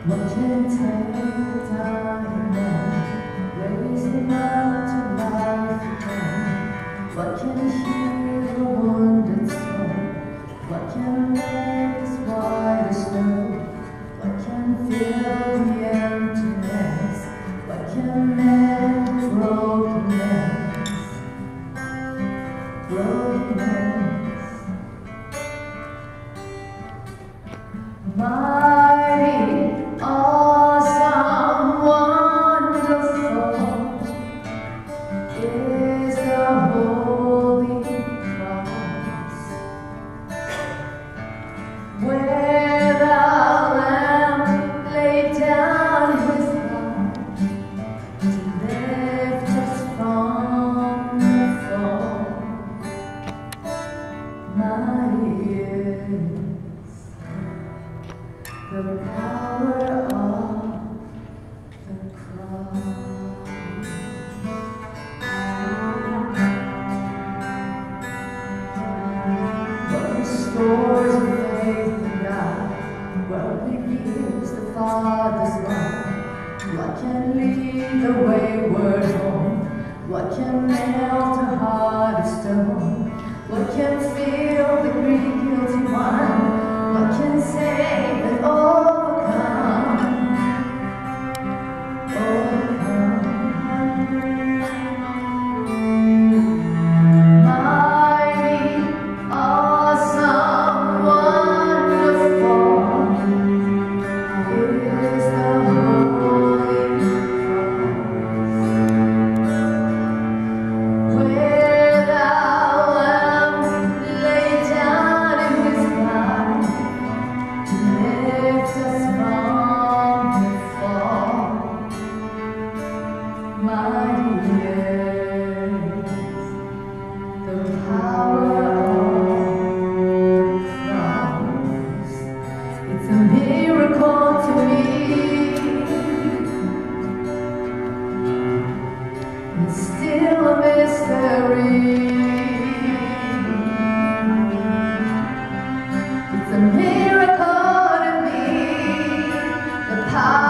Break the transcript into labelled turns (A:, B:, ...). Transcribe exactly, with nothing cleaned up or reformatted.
A: What can take the time and raise them up to life again? What can heal the wounded soul? What can make us white as snow? What can fill the emptiness? What can mend the brokenness? Brokenness. Mighty, awesome, wonderful is the holy cross, where the Lamb laid down his life to lift us from the fall. Mighty is the power of the cross. What restores faith in God? What reveals the Father's love? What can lead the wayward home? What can melt a heart of stone? What can fill the grief guilty one? What can save and overcome? Overcome. Mighty, awesome, wonderful is the holy cross, where the Lamb laid down in his life to lift us from the fall. Mighty is the power of the cross. It's a miracle to me. It's still a mystery. It's a miracle to me. The power